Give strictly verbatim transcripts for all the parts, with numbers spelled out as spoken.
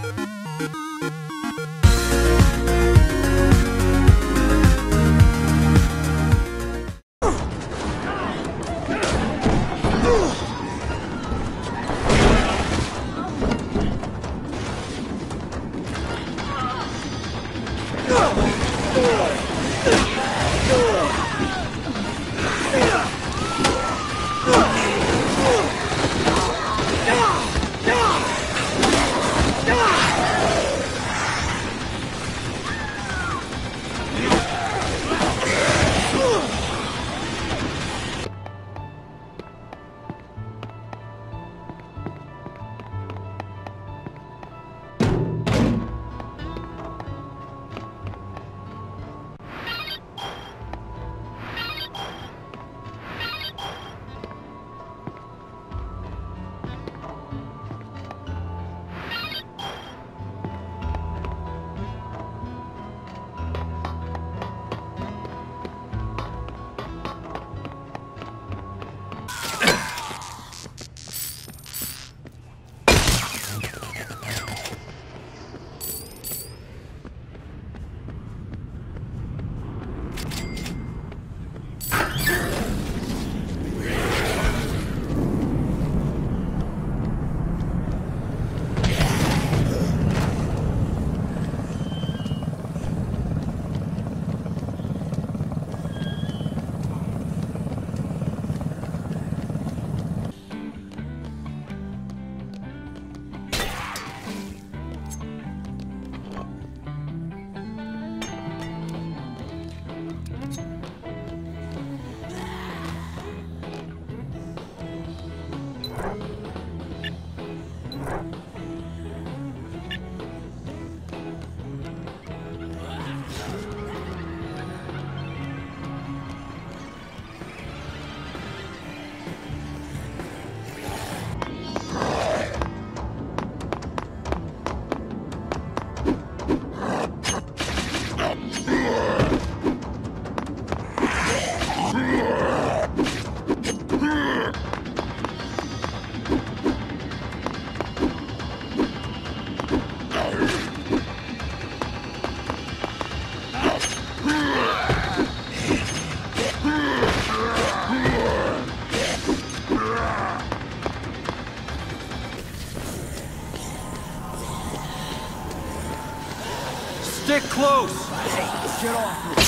Stick close! Hey, get off me!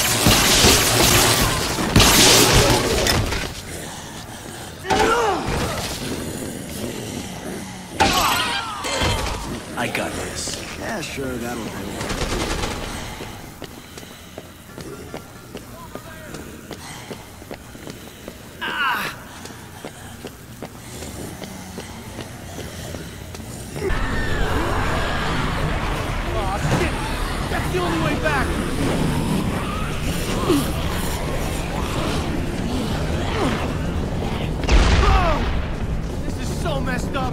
I got this. Yeah, sure, that'll do. That's the only way back! Oh, this is so messed up!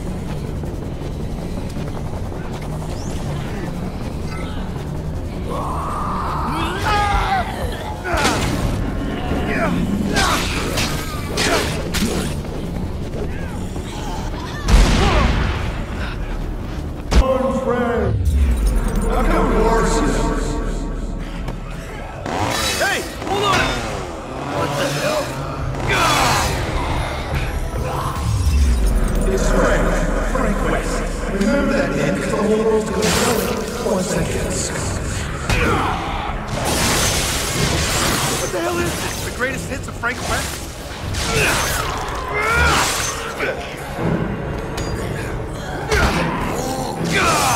Remember that, man, because the whole world's gonna know once I get Scott. What the hell is this? The greatest hits of Frank West? Gah!